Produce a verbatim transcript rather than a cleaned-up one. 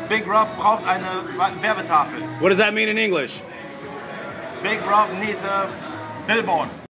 Big Rob braucht eine Werbetafel. What does that mean in English? Big Rob needs a billboard.